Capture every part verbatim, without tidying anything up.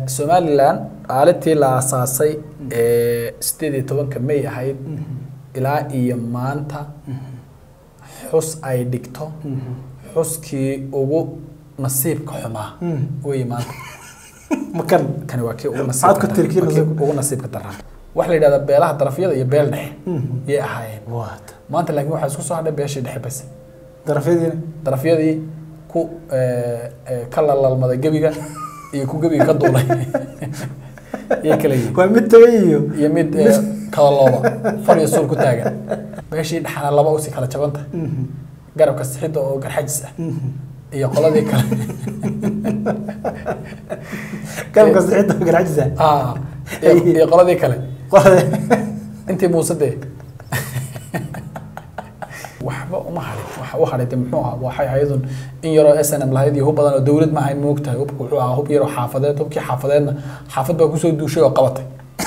Somaliland aaladii la aasaasay ee sideed iyo tobanka May ahayd ilaa iyo maanta xus ay dhigto xuskii ugu nasiibka xumaa way maanta makan kan waa kii ugu nasiibka ugu nasiibka daran wax la yiraahdo beelaha darafyada iyo beel dhexe ee ahaayeen maanta laakiin waxa isku soo hadhay beeshii dhexe bas darafyadii darafyadii ku ee kala lalmada gabiga iyo ku gabiga ka duulay iyo kale waa mid tagay iyo iyo mid kala looba fariyo sul ku taagan beeshii dhaxana laba oo si kala jabanta garabka saxida oo garxajis ah iyo qoladii kale garabka saxida oo garxajis ah iyo qoladii kale intii muusade waxba uma harin waxa uu haray muxuu ahaa waxay hay'adun in yaro S N M lahayd iyo hub badan oo dawlad ma hayn moogtahay hubku wuxuu ahaa hub yaro xaafadeed hubkii xaafadeedna xaafad baa ku soo duushay oo qabatay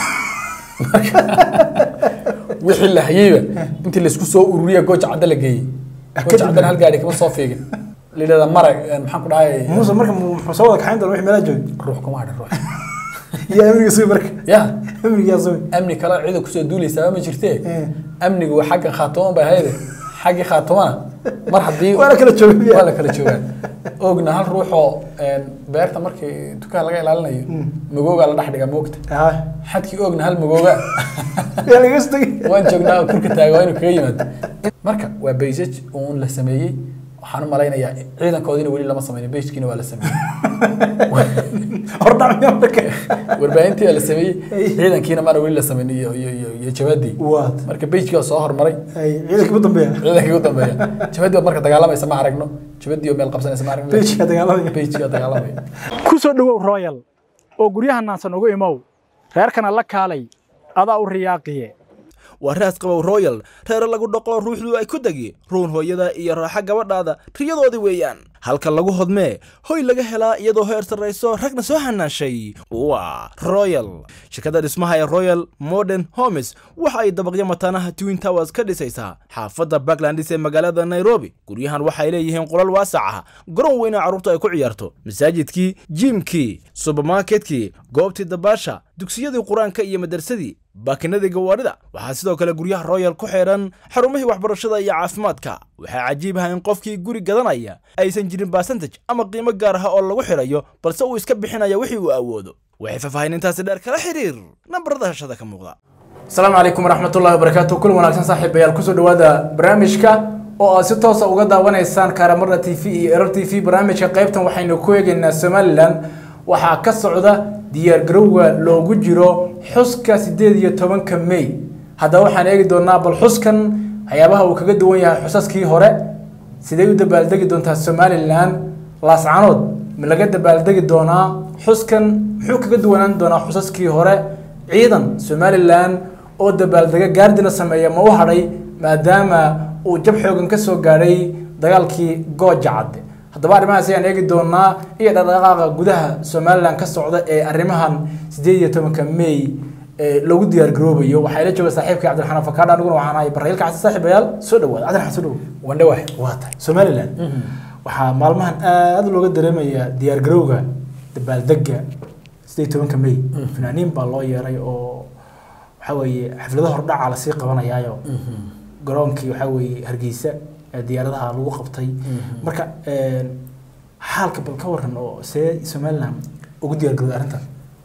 wixii la hayayba intii la isku soo ururiya gooja cadda la geeyay gooja cadda hal gaari kama soo fiigin leeyahay marag maxaan ku dhahay muusa marka muxuu soo wada kaxayn doon wixii meel joog ruux kuma hadhin ruux يا أمريكا سوي برك يا أمريكا سوي أمريكا لا عيدك كسر دولي سوا ما جرتيه أمريكا وحاجة خاطون بهايده حاجة خاطونه مرحبا ولا كلا تشوفي ولا كلا تشوفي أوجنا هل روحوا بيرتا مركي تكال لقى لالنا مجوجا على نحن جموكت حدك أوجنا هل مجوجا يعني قصدي وين جوجنا كل كتاجوين وكيمت مركب وبيجت ون لسمية وحنا ملاينا يا عيدا كودين ولي لما سمينا بيجت كنا ولا سمية أربع ميامك وربعين تي ولا سمية عيدا كنا ما نقول لسمينا يا يا يا جوادي وات مركب بيجت كا صهر مري أي عيدك بدهم بيا عيدك بدهم بيا جوادي مركب تجعله ما يسمع رجنا جوادي يوم يلقى بسنة يسمع رجنا بيجت تجعله بيجت تجعله كوسو دو رويال oo guryaha naansan ugu imow reerkana la kaalay adaa u riyaaqiye waraas qabow royal reer lagu dhaqo ruuxdu ay ku dagi ruun hooyada iyo raaxa gabadhaada riyadoodi weeyaan halka lagu hodmee hoy laga helaa iyadoo heer sareyso ragna soo hanaashay waa royal shirkadda dhismaha ee royal modern homes waxa ay dabaqyo mataanaha twin towers ka dhisaysaa xaafadda Parklands ee magaalada Nairobi guryahan waxay leeyihiin qolal waasac ah garoon weyn oo carruurtu ay ku ciyaarto masaajidkii gymkii supermarketkii goobtii dabaasha dugsiyadii quraanka iyo madarsadii baakinada gawaarida waxa sidoo kale guryaha royal ku xeeran xarumihii waxbarashada iyo caafimaadka waxa cajiib ah in qofkii guri gadanaya aysan jirin percentage ama qiimo gaar ah oo lagu xirayo balse uu iska bixinayo wixii uu awoodo waxay faafahintaasi dheer kala xiriir nambarada hashada ka muuqda السلام عليكم ورحمة الله وبركاته كل وناكسن صاحب بيال كسو دوادا برامجك oo si toos ah uga daawanaysaan Karamarda T V iyo R T V barnaamijka qaybtan waxaynu ku eegaynaa Somaliland waxa ka socda diyaar garowga loogu jiro xuska sideed iyo tobanka May hada waxaan eegi doonaa bal xuskan waxyaabaha uu kaga duwan yahay xusaskii hore sidee u dabaaldegi doontaa Somaliland laascanood ma laga dabaaldegi doonaa xuskan muxuu kaga duwanaan doonaa xusaskii hore ciidan Somaliland oo dabaaldega gaardina sameeya ma u haray maadaama uu jab xoogan ka soo gaaray dagaalkii gooja cadde haddaba arrimahaas ayaan eegi doonaa iyo dhaqdhaqaaqa gudaha Somaliland ka socda ee arrimahan sideed iyo tobanka May ee lagu diyaar garoobayo waxay la jooga saaxiibkii Cabdiraxmaan Fakadha aniguna waxaan ahay barreelka cad saaxiibayaal soo dhawaad Cabdiraxmaan soo dhawaad wandhawaah waata Somaliland waxa maalmahan aad looga dareemayaa diyaar garowga dabaaldega sideed iyo tobanka May fanaaniin baa loo yeeray oo waxa weeye xafladaha hordhaca la sii qabanayaayo garoonkii waxa weeye Hargeysa diyaaradaha lagu qabtay marka een xaalka bal ka waran oo see Somaliland ugu diyaar garowday arintan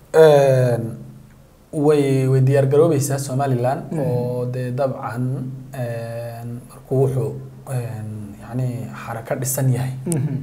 een way way diyaar garoobaysaa Somaliland oo de dabcan een markuu wuxuu een yani xaraka dhisan yahay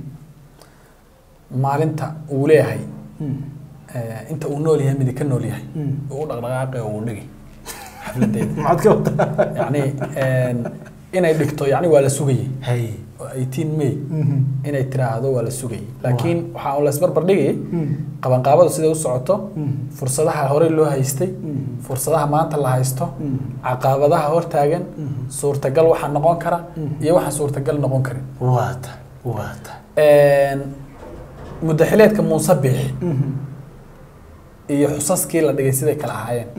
maalinta uu leeyahay ee inta uu nool yahay mid ka nool yahay uu dhaqdhaqaaqay oo uu dhigay xafladeed maxaad ka wadaa yani een inay dhigto yani waa la sugayay hay eighteen May inay tiraahdo waa la sugayay laakiin waxa uu la isbarbar dhigay qaban qaabadu sida u socoto fursadaha hore loo haystay fursadaha maanta la haysto caqabadaha hor taagan suurtagal waxa noqon kara iyo waxa suurtagal noqon karin waata waata een mudaxileedka Muuse Biixi iyo xusaskii la dhigay sida kala ahaayeen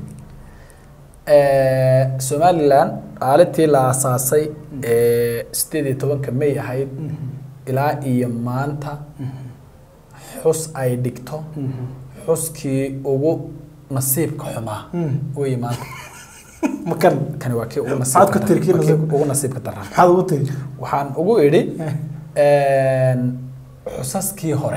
ee Somaliland aaladii la aasaasay ee sideed iyo tobanka May ahayd ilaa iyo maanta xus ay dhigto xuskii ugu nasiibka xumaa way maanta makan kani waa kii ugu maxaad ku tiri kii nasiibka nasiibka ugu nasiibka daran maxaad ugu tiri waxaan ugu idhi een xusaskii hore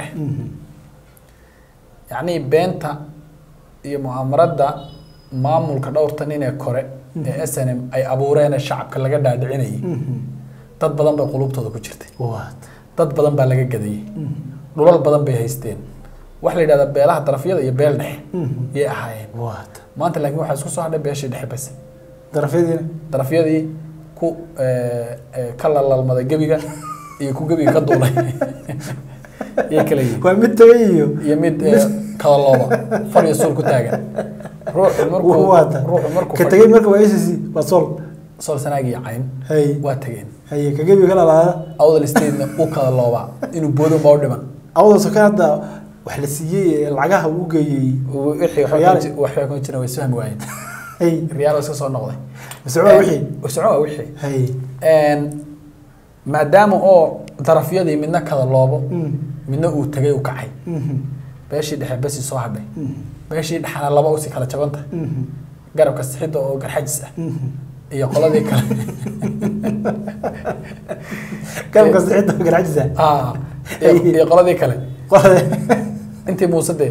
yacni beenta iyo mu'aamarada maamulka dhowrta nin ee kore ee S N M ay abuureen shacabka laga dhaadhicinayay dad badan bay qulubtooda ku jirtay dad badan baa laga gadayay dhulal badan bay haysteen wax la yiraahdo beelaha darafyada iyo beel dhexe yay ahaayeen maanta laakiin waxa isku soo hadhay beeshii dhexe bas darafyadii darafyadii ku ka lalmalmada gabiga iyo ku gabiga ka duulay yay kala yihiin waa mid tagay iyo iyo mid kala looba fadhiyo suul ku taagan ruuxu markuu ruuxu markuu ka tagay marka waa isisi waa sol sol sanaagi cayn hay waa tageen hay ka gabiga kala laada awdal steedna uu kala looba inuu boodo ma u dhiman awdal soo hadda wax la siiyay lacagaha uu geeyay wixii waxa ku jira way sahmi waayeen hay riyaal iska soo noqday mas'uul wixii mas'uul wixii hay een maadaama oo darafyadii midna kala loobo midna uu tagay uu kacay beeshii dhexe basi soo hadhay beeshii dhaxana laba u si kala jabanta garabka sixida oo garxajis ah iyo qoladii kale garabka sixida oo garxajis ah ah iyo qoladii kale intii Muuse de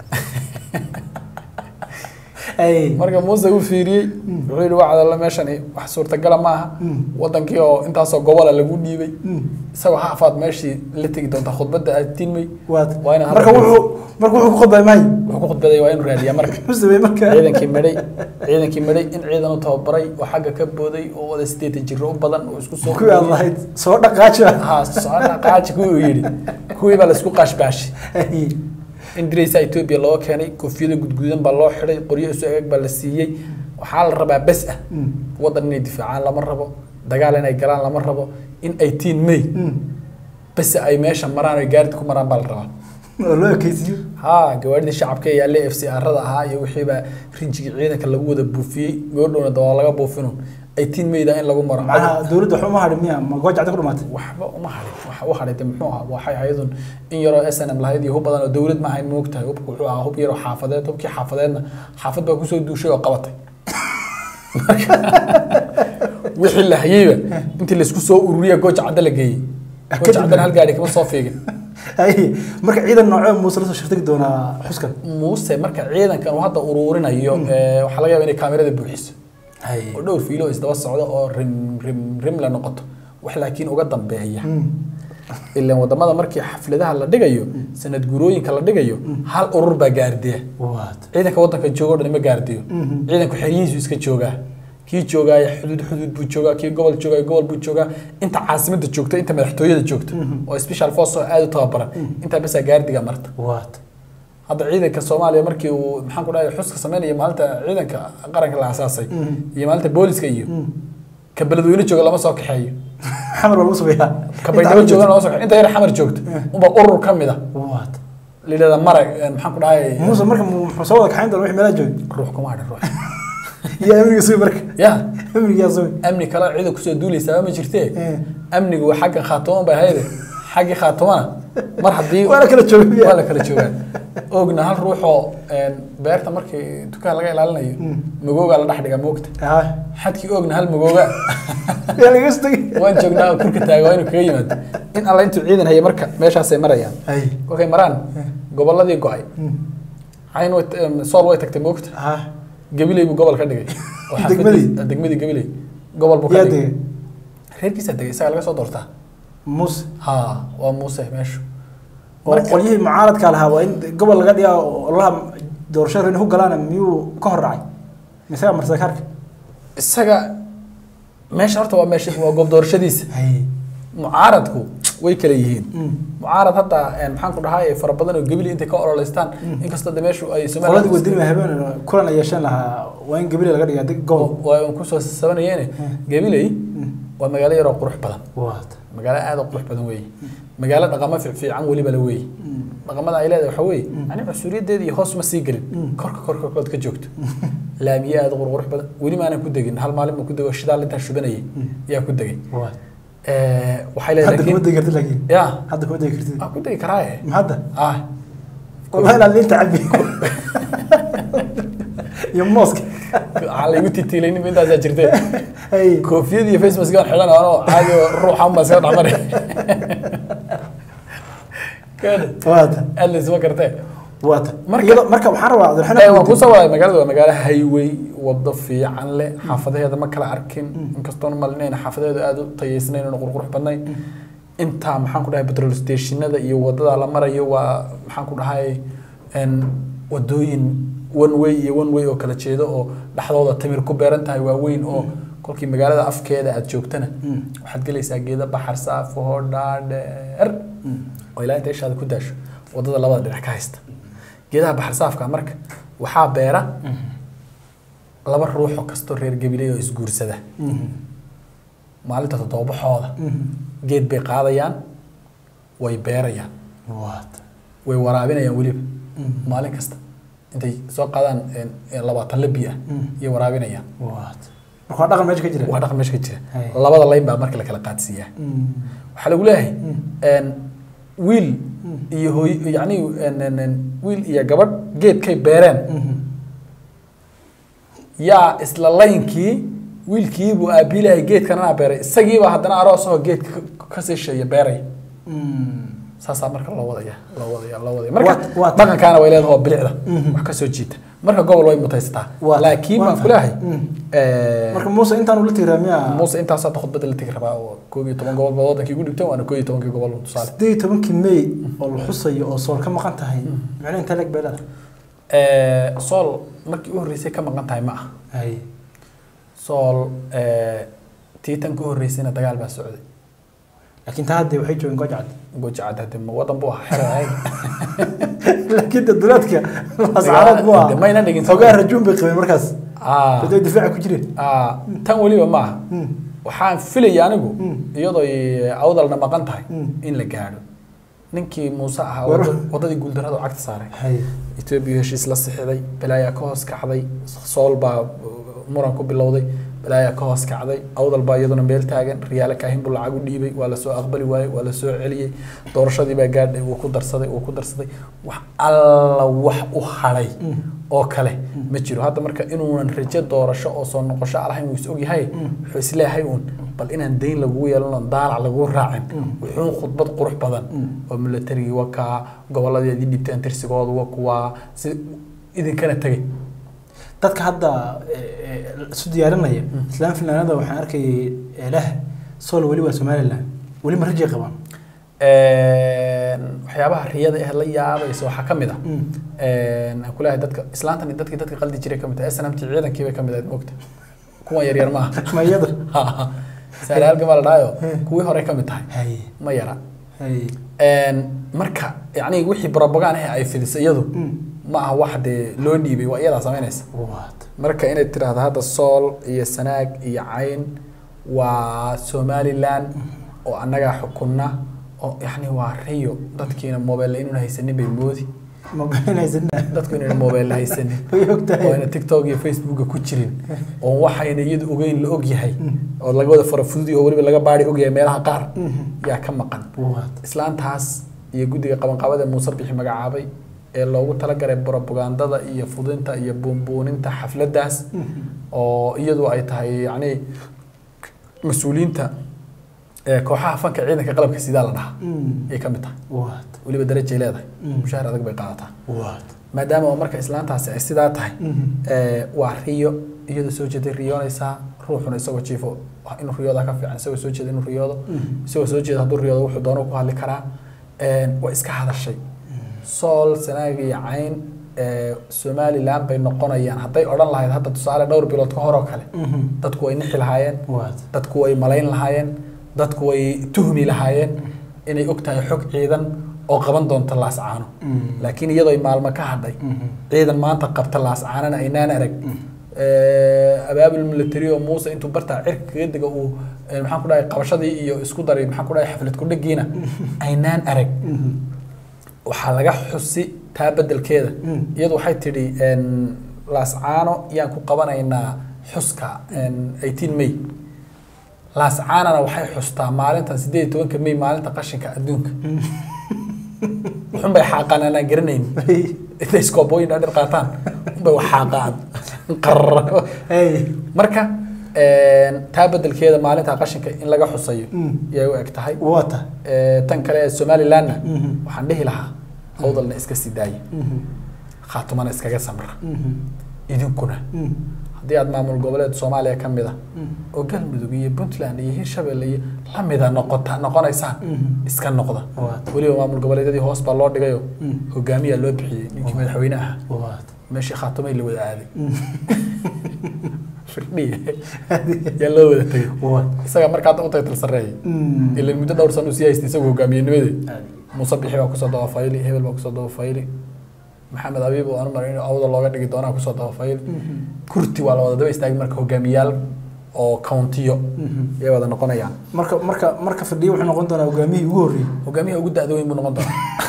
ay marka Muuse uu fiiriyay wuxuu yiri waxa la meeshan wax suurta gal ma aha wadankii oo intaas oo gobol lagu dhiibay isagoo xaafad meeshii la tagi doonta khudbada aad tiimay waa ina marka wuxuu marka wuxuu ku khudbay may wuxuu ku khudbaday waa inuu raadiyaa marka Muuse marka ciidankii maray ciidankii maray in ciidan uu tababaray oo xagga ka booday oo wada sideed jiro badan oo isku soo ku yaalayd soo dhaqaajo ha soo dhaqaajo ku yiri kuwii baa la isku qashbaash indiriisa Ethiopia loo keenay koofiyada gudgudan baa loo xiray qoryo isu eeg baa la siiyay waxa la rabaa bas ah wadan inay difaacaan lama rabo dagaal inay galaan lama rabo in eighteen May bas ay meesha maraan ay gaarid ku maraan baa la rabaa loo kaysiyo ha gawaarida shacabka ee L F C arada ahaa iyo wixii ba rinjiga ciidanka lagu wada buufiyay goordhoona dawaa laga buufino eighteen May da in lagu maro macnaha dawladda xuma hadmiya ma goojacda ku dhumaatay waxba uma harin waxa uu haray muxuu ahaa waxay ayadun in yaro S N M lahayd iyo badan oo dawlad ma hayn moogtahay hubku wuxuu ahaa hub yaro xaafadeed hubkii xaafadeedna xaafad baa ku soo duushay oo qabatay wixii la hayayba intii la isku soo ururiya goojacda la geeyay goojacda hal gaari kama soo fiigin ay marka ciidan nooco Muuse la soo shirtay doona xuskan Muuse marka ciidankan uu hadda ururinayo waxa laga yaabaa inay kaamirada buuxiso hay oo dhowr fiilo isdaba socdo oo rim rim rim la noqoto wax laakiin uga dambeeya ilaa wadamada markii xafladaha la dhigayo sanad gurooyinka la dhigayo hal urur baa gaardiya waad ciidanka wadanka joogo dhan ma gaardiyo ciidanku xiriyihiisu iska joogaa kii joogaa xuduud xuduud buu joogaa kii gobol joogaa gobol buu joogaa inta caasimada joogto inta madaxtooyada joogto oo special force oo aad u tababaran inta bas gaardiga marta waad hadda ciidanka Soomaaliya markii uu maxaan ku dhahay xuska sameeyay maalinta ciidanka qaranka la asaasay iyo maalinta booliska iyo ka beledweyne jooga lama soo kaxeeyo xamar wala suubiya ka baydhabo jooga lama soo kaxeeyo inta yar xamar joogto umba urur kamid ah waad leeyahay marag maxaan ku dhahay Muuse marka muxuu soo wada kaxayn doon wixii meel joog ruux kuma hadhin ruux ya amniga soo marka ya amniga soo amni kala ciidan ku soo duulaysa ma jirtee amnigu waa xagga khaatoon bay hayde xaggi khaatoona mar hadii wala kala joogaa wala kala joogaa ogna hal ruux oo een beerta markii dukaan laga ilaalinayo magooga la dhax dhiga moogta ha xadkii ogna hal magooga yaa laga istay waan joognaa kurka taago inuu kaga yimaado in alla intuu ciidan hay marka meeshaas ay marayaan ay okay maraan goboladii go'ay ayn way sool way tagtay moogta ha gabilay buu gobol ka dhigay degmadii degmadii gabilay gobol buu ka dhigay yaade reerkiisa degay isaga laga soo doortaa Muuse ha waa Muuse meeshu oo qolyihii mucaaradka lahaa waa in gobol laga dhigaa oo la doorasho inuu galaan miyuu ka hor dhacay misaga marsakarka isaga meesha horta waa meesha waa goob doorashadiisa hay mucaaradku way kala yihiin mucaarad hadda een maxaan ku dhahay fara badan oo gabili intay ka ololeystaan inkastoo meeshu ay Soomaaliya wadani ma habeen kulan ay yeeshan lahaa waa in gabili laga dhigaa deg gobol waa in ku soo sabanayeen gabilay waa magaalo yar oo qurux badan waad magaalo aad u qurux badan weey magaalo dhaqamo fiican waliba la weey dhaqamada ay leedahay waxa weey ani cusuriyadeed iyo hoos ma sii galin korka korka kood ka joogto laamiye aad u qurux badan wali ma aanan ku degin hal maalin ma ku dego shidaal inta shubanayay yaa ku degay waad ee waxay leedahay hadda kuma degi kartid laakiin ya hadda kuma degi kartid ah ku degi karaa hadda ah والله لا اللي انت عبي يا موسك على يوتي تيلين من ده جرتين اي كوفيد يا فيس مسكان حلنا انا عادي روح عم مسكان عمري كده واتا اللي سوى كرتين واتا مركب مركب حرب عبد الرحمن ايوه ku soo waday magaalada waa magaalo highway wado fiican leh xaafadeeda ma kala arkin inkastoo malneen xaafadeeda aad u tayeysnayn oo qurqurux badnayn inta maxaan ku dhahay petrol stationada iyo wadada la marayo waa maxaan ku dhahay en wadooyin one way iyo one way oo kala jeedo oo dhaxdooda tamir ku beeran tahay waa weyn oo kolkii magaalada afkeeda aad joogtana waxaad galaysaa geeda baxar saaf oo dhaadheer oo ilaa inta ishaada ku daasho wadada labada dhinac ka haysta geedaha baxar saafka marka waxaa beera laba ruux oo kasto reer gabilay oo isguursada maalinta toddobaxooda geed bay qaadayaan way beerayaan way waraabinayaan weliba maalin kasta intay soo qaadaan labaatan labi ah iyo waraabinayaan marka dhaqan meesha ka jira waa dhaqan meesha ka jira labada layn baa marka la kala qaadsiiyaa waxaa lagu leeyahay wiil iyo hooy yani wiil iyo gabadh geedkay beereen yaa isla laynkii wiilkii buu aabilahay geedkana beeray isagii baa haddana aroos oo geedka ka sii sheeya beeray saasaa marka loo wadaya loo wadaya loo wadaya marka dhaqankaana way leedahay oo bilicda wax ka soo jiita marka gobol way mutaysataa laakiin baan ku leeyahay marka muuse intaan ula tigraamiya muuse intaas hadda khudbada la tigi rabaa oo koob iyo toban gobol wadankii ugu dhigtay waana koob iyo tobankii gobol tusaale siddeed iyo tobankii May oo la xusayo oo sool ka maqan tahay macnaheedu inta lag beelada ee sool markii u horeysay ka maqan tahay ma aha hay sool ee tiitan ku horeysayna dagaal baa socday laakiin taa hadda waxay joogeen gojcad gojcad hadda ma wadan buu xiraay laakiin dadulaadka ascaarad buu ma ina dhigin xogaa rajuun bay qabeen markaas ah dadii difaac ku jireen ah tan waliba ma aha waxaan filayay anigu iyadoo ay awdalna maqan tahay in la gaadho ninkii Muuse ahaa wadadii guuldarada oo cagta saaray Itoobiya heshiis la saxiixday balaaya ka hoos kacday sool baa muran ku bilowday balaaya ka hoos kacday awdal baa iyaduna meel taagan riyaal ka hin buu lacag u dhiibay waa la soo aqbali waayay waa la soo celiyay doorashadii baa gaadhay uu ku darsaday uu ku darsaday wax alla wax u haray oo kale ma jiro hadda marka inuunan rajo doorasho oo soo noqosho alahayn uu is og yahay wuxuu is leeyahay uun bal inaan deyn lagu yeelano daalac lagu raacin wuxuu khudbad qurux badan oo military waka goboladii dhibteen tirsigooda waa kuwa si idinkana tagay dadka hadda isu diyaarinaya islaan filaanada waxaan arkay ilaah sool wali waa Soomaaliland wali ma rajay qabaan een waxyaabaha riyada ah la yaabayso waxa kamid ah een aan kulahay dadka islaantan dadka dadka qaldi jiray kamid ah snamti ciidankii bay kamid ah moogta kuwa yar yar ma ma yada saraal gamal dhaayo kuwii hore kamid tahay ma yara een marka yaani wixii propaganda ah ay fidisay iyadu ma aha wax de loo dhiibay waa iyada sameynaysa marka inay tiraahdo hadda sool iyo sanaag iyo cayn waa Somaliland oo anaga xukunna oo yaani waa riyo dadkiina mobile inuu haysanin bay moodi mobile haysanin dadku inay mobile haysanin oo ina TikTok iyo Facebook ku jirin oo waxayna iyadu ogeyn la og yahay oo laga wada fara fudud oo waliba laga baari og yahay meelaha qaar yaa ka maqan islaantaas iyo gudiga qaban qabada Muuse bixi magacaabay ee loogu talagalay propagandada iyo fudinta iyo buunbuuninta xafladaas oo iyadu ay tahay yaani mas'uuliinta ee kooxaha fanka ciidanka qalabka sida la dhaha ay kamid tahay waad waliba darajo leedahay mushaar adag bay qaadataa waad maadaama marka islaantaasi ay sidaa tahay ee waa riyo iyadu soo jeeday riyoonaysa ruuxuna isagoo jiifo inuu riyooda ka fiican isagoo soo jeeday inuu riyoodo isagoo soo jeeday hadduu riyoodo wuxuu doono ku hadli karaa ee waa iska hadashay sool sanaag iyo cayn ee Somaliland bay noqonayaan haday oran lahayd hadda tusaale dhowr bilood ka hor oo kale dadku way nixi lahaayeen dadku way malayn lahaayeen dadku way tuhmi lahaayeen inay ogtahay xog ciidan oo qaban doonta laascaano laakiin iyadoo ay maalmo ka hadhay ciidan maanta qabta laascaanana aynaan arag ee abaabul military oo Muuse intuu barta cirka diga uu maxaan ku dhahay qabashadii iyo isku daray maxaan ku dhahay xaflad ku dhageena aynaan arag waxa laga xusi taa bedelkeeda iyadu waxay tiri in laascaano yaan ku qabanaynaa xuska eighteen May laascaanana waxay xustaa maalinta siddeed iyo tobanka May maalinta qashinka adduunka وحن بيحاقان أنا قرنين إذا إسكوبوين أنا قاتان بيحاقان قرر مركا تابد الكيدا مالتها قشنك إن لقى حصيو يا وقتها واتا تنكر السومالي لنا وحنده لها أوضل إسكسي داي خاتمان إسكاجا سمرة إذن كنا هذه عاد معمول قبلة الصومالية كم بذا وقال بدوية بنتلان هي شبه اللي هم بذا نقطة نقطة إنسان إسكان نقطة وليه معمول قبلة هذه هوس بالله دقيقة وجامية لوبحي يمكن يحوينها ماشي خاتمة اللي وذا هذه فرنية يلا وذا تي إسكان مركات أوطية السرية اللي المدة دور سنو سياسي تسوي جامية نبذي مصبيح وقصة ضوا فايلي هبل وقصة ضوا فايلي محمد أبيب وأنا مرينا أوضل الله قد قدونا كوسا ضافيل كرتي ولا وضع ده يستعمل مركه جميال أو كاونتيو يا وضع نقطة يعني مركه مركه مركه في الديو إحنا قلنا وجامي يوري وجميع وجود أدوين من نقطة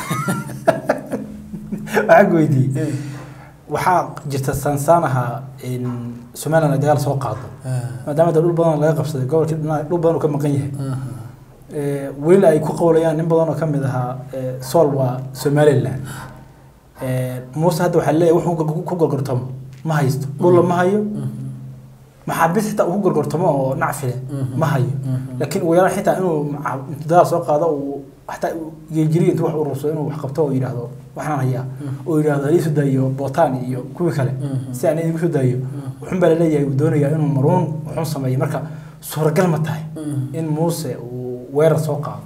عقوي دي وحاق جت السنسانها إن سمعنا نديال سوق عضو ما دام تقول بدنا لا يقفز قول كده لو بدنا كم قيه ولا يكون قوليان نبضنا كم ذا صلوا سمال الله موسى هذا وحلاه وحنا كوجل قرطمه ما هيست والله ما هيو ما حبيت حتى كوجل قرطمه نعفله ما هيو لكن ويرى حتى إنه امتداد سوق هذا وحتى يجري تروح الرسول إنه وحقبته ويرهده وإحنا هيا ويرهده ليس دايو بوطاني يو كل كله سعني ليس دايو وحنا بلليه يودون يا إنه مرون وحنا سماي مركا صورة كلمة تاعي إن موسى ويرى سوق هذا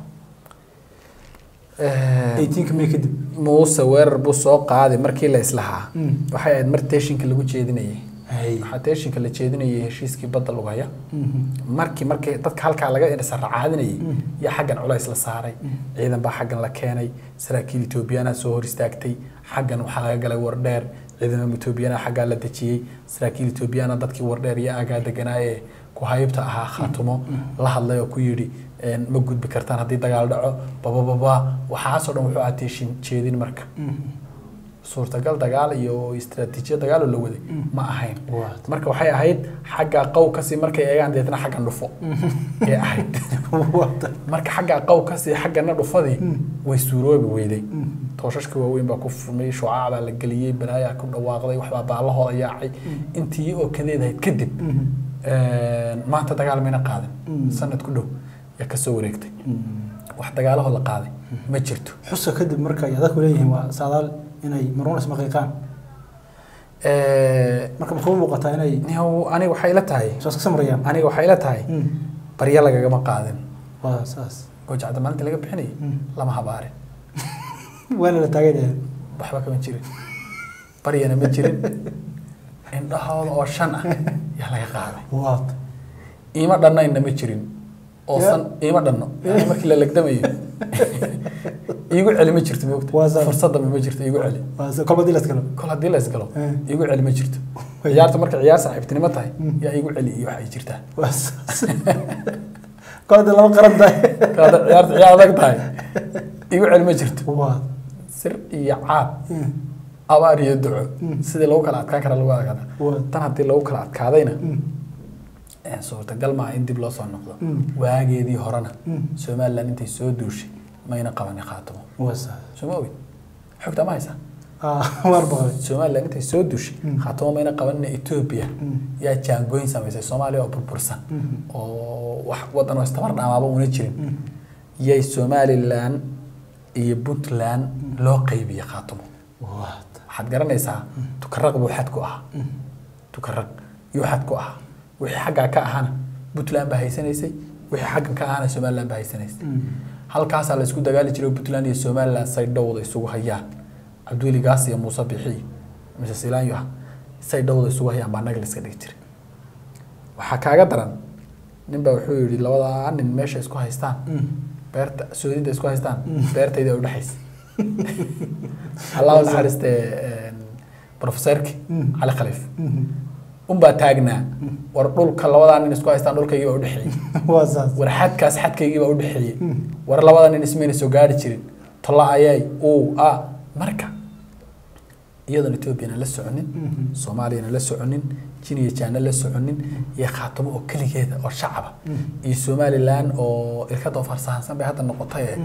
eighteen كمية كده موسى وير بوسوق هذا مركي لا يصلحها وحيد مرتيشين كله جيدنيه حتيشين كله جيدنيه هشيس كي بدل وغايا مركي مركي تذكر حالك على إن سر عادنيه يا حقا على إسلا صاري إذا بقى حقا لكاني سراكيل توبيانا سهور استاكتي حقا وحقا قال وردير إذا ما توبيانا حقا لدتشي سراكيل توبيانا ضدك وردير يا أجاد جنايه كهايبتها خاتمه الله الله يكويري ma gudbi kartaan haddii dagaal dhaco baba baba waxaasoo dhan wuxuu ateeshin jeedin marka suurtagal dagaal iyo istiraatiijiyad dagaal oo la waday ma ahayn marka waxay ahayd xagga qaw kasi markay eegaan deetna xagga dhufo ee ahayd marka xagga qaw kasi xaggana dhufadii way suuroobi weyday tooshashka waaweyn baa ku furmay shucaab la galiyay balaaya ku dhawaaqday waxba baalahooda yaacay intii oo kadeedayd kadib maanta dagaal mayna qaadan sanad ku dhow يا كسوريكتي واحد قاله ولا قاضي ما جرته حسه كذب مركا يا ذاك وليه وصادال إني مرون اسمه قيقان مركا مخوم وقتها إني هو أنا وحيلتها هاي شو اسمه ريان أنا وحيلتها هاي بريالة جا قاضي واساس وجع ده ما أنت لقى بحني لما هباري وين اللي تاجده بحبك من جري بريانا من جري إن ده هذا أوشنا يلا يا قاضي واط إيمان دنا إن ما جرين أصلاً إيه ما دنا يعني ما كلا لقدام إيه يقول علي ما جرت بوقت فرصة ما جرت يقول علي كل هذه الأسئلة كل هذه الأسئلة يقول علي ما جرت عيارته مركز عيار صاحبتني ما تاي يا يقول علي يوحي جرتها بس كل هذا لو قرب ده كذا عيار عيار ذاك تاي يقول علي ما جرت سر يعاب أواري يدعو سيد لو كلا كان كلا لو كذا تنهدي لو كلا كذاينا suurtagal ma in dib loo soo noqdo waageedii horena Soomaaliland intay soo duushay mayna qaban qaatamo wasa Soomaali xogta ma haysa ah warba Soomaaliland intay soo duushay qaatamo mayna qaban Ethiopia yaa jaangoyn samaysay Soomaaliya oo burbursan oo wax wadan oo istamar dhamaaba una jirin yay Somaliland iyo Puntland loo qaybiyay qaatamo waxaad garanaysaa tukarraq buu xad ku ah tukarraq iyo xad ku ah wixii xagga ka ahana Puntland baa haysanayay wixii xagga ka ahana Somaliland baa haysanayay halkaas la isku dagaali jiray Puntland iyo Somaliland say dhawda isugu hayaan Abdul Gaas iyo Muuse Bixi mise Silaan yahay say dhawda isugu hayaan baa naga la iska dhigi jiray waxa kaaga daran ninba wuxuu yiri labada nin meesha isku haystaan beerta Suudida isku haystaan beertayda u dhaxaysay Allah u naxariistay professorki Ali Khalif um baa taagnaa war dhulka labada nin isku haystaan dhulkayga u dhaxeeyay waasaas war xadkaas xadkayga u dhaxeeyay war labada nin ismeen soo gaari jirin tala ayay oo ah marka iyadoo Ethiopia la soconin Soomaaliya la soconin Kenya China la soconin iyo khaatamo oo kaligeeda oo shacab iyo Somaliland oo ilka doo farsahansan bay hadda noqotay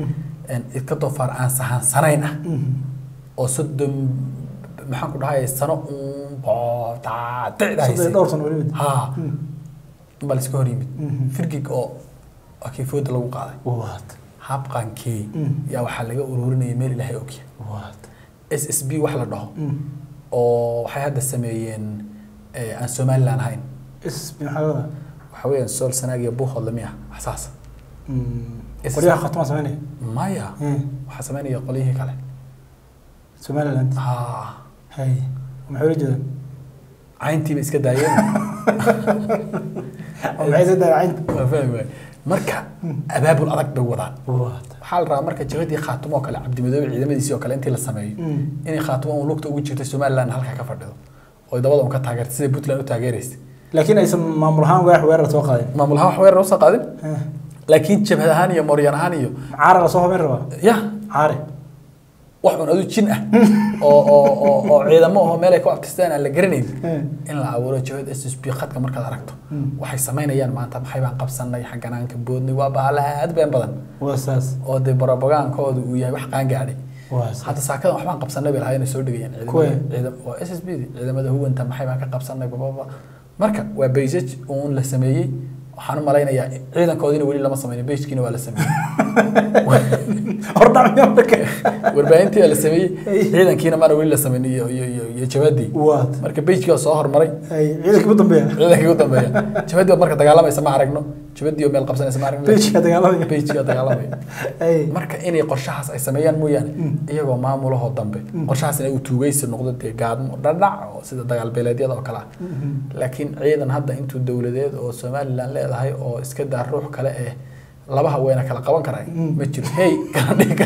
een idka doofaar aan sahan sanayna oo soddon maxaan ku dhahay sano un boota tacdaysay dhowr sano wali ha bal iska hor yimid firgig oo akii fooda lagu qaaday waad habqankii yaa waxa laga ururinayay meel ilaahay ogya waad S S B wax la dhaho oo waxay hadda sameeyeen aan Soomaaliland ahayn isbi xalada waxa weeyaan sool sanaag iyo buuxood lamiya xasaas qoriyaha khatma sameynay maya waxa sameynaya qoliyihii kale Soomaaliland ha hay maxay jeedaan cayntii iska daayeen waxay jeedaan cayn fahmay marka abaabul adag bay wadaan waad waxa la rabaa marka jabadii khaatumo oo kale Cabdi Madoobe ciidamadiisii oo kale intii la sameeyo inay khaatumo uu lugta ugu jirtay Soomaaliland halka ka fadhido oo dabada uu ka taageertay sida Puntland u taageeraysay laakiin aysan maamul ahaan wax weerar soo qaadin maamul ahaan wax weerar soo qaadin laakiin jabhad ahaan iyo mooryan ahaan iyo caara la soo habeyn rabaa ya caare wax un adu jin ah oo oo oo ciidamo oo meel ay ku abtistaan aan la garanayn in la abuuro jabhad S S B khadka markaad aragto waxay sameynayaan maanta maxay baan qabsanay xaganaanka boodnay waa baalaad been badan wasaas oo de propagandkoodu uu yahay wax qaan gaadhay wasaas hadda saakada wax baan qabsanay bay lahaayeen soo dhigayaan ciidamada waa S S B ciidamada huwanta maxay baan ka qabsanay baba marka waa beysaj oo la sameeyay waxaan malaynayaa ciidankoodina wali lama sameeyay beejkiina waa la sameeyay hordhacyo marka warbaahintii la sameeyay ciidankiina ma wali la sameeyay iyo iyo iyo jabadii waad marka beejkiga soo hormaray ay ciidanka u dambeeya ciidanka u dambeeya jabadii marka dagaalamaysa ma aragno jabadii oo meel qabsanaysa ma aragno beejkiga dagaalamaya beejkiga dagaalamaya ay marka inay qorshahaas ay sameeyaan mooyaan iyagoo maamulaha dambe qorshahaas inay u tuugaysi noqdo de gaadmo dhadhac oo sida dagaal beeleedyada oo kala laakiin ciidan hadda intuu dawladeed oo Soomaaliland leedahay oo iska daar ruux kale ee laba haween kala qaban karay ma jiro hey kala dhiga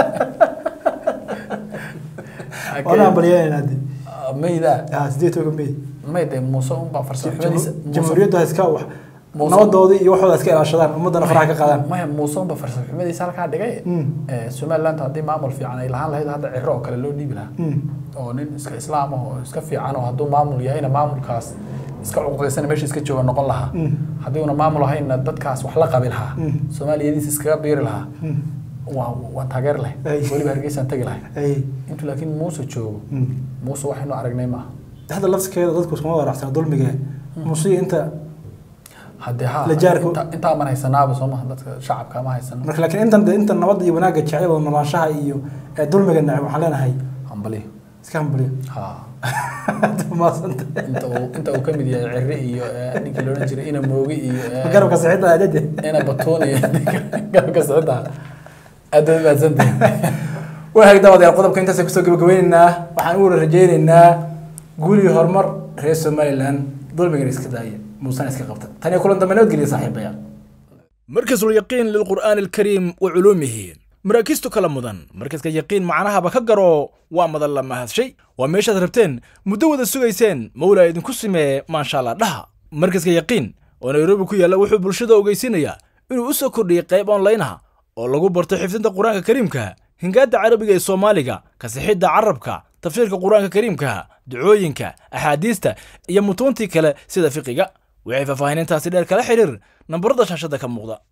ona baliyeenade mayda ah sidee toga meey mayda muuso un ba farsamadiisa jamhuuriyadda iska wax nabadoodii iyo waxooda iska ilaashadaan ummadana faraha ka qaadaan ma muuso un ba farsamadiisa halka dhigay ee Soomaaliland hadii maamul fiican ay lahaan lahayd hadda cirro kale loo dhiibi lahaa oo nin iska islaam ah oo iska fiican oo haduu maamul yahayna maamulkaas iska uqdaysan meesha iska jooga noqon lahaa hadii una maamul ahayn dadkaas wax la qabil lahaa Soomaaliyadiis iska biiri lahaa waa waa taageer leh waliba Hargeysa tagi lahay intu laakiin Muuse joogo Muuse waxaynu aragnay ma hada lafskeeda dadku isma waraxsan dulmiga Muuse inta hadda ha lajaarku inta ma haysanaaba Soomaa dadka shacabka ma haysan marka laakiin inta inta nabad iyo wanaaga jacayl oo noloshaha iyo dulmiga nacay waxaan leenahay hambali iska hambali ha ma santa inta inta uu kamid yahay cirri iyo ninka loo jiray ina moogi iyo garabka saxiida aadade ina batooni garabka saxiida aad ma santa waxay dawada qodobka intaas ku soo gabagabeynaa waxaan u rajaynaynaa guul iyo horumar reer Soomaaliland dulmiga iska daaya موسى اسكي قبطه ثاني كلن دمنود قلي صاحبيا مركز اليقين للقرآن الكريم وعلومه مراكزته كلام مدن مركز اليقين معناها بكجرو ومدن لما هذا شيء وميش هربتين مدود السويسين مولا يدن كسمة ما شاء الله لها مركز اليقين ونيروبي كويا لو حب الشدة وجيسينيا إنه أسا كردي قيب أونلاينها والله برتو حفظ القرآن الكريم كه هنقاد عربي الصومالية كسحيد عربك تفسير القرآن الكريم كه دعوينك أحاديثته يا متونتي كلا سيدا فقيقة وعيفا فاهنين تاسيدير كلا حرير نمبرد شاشة كم مغضى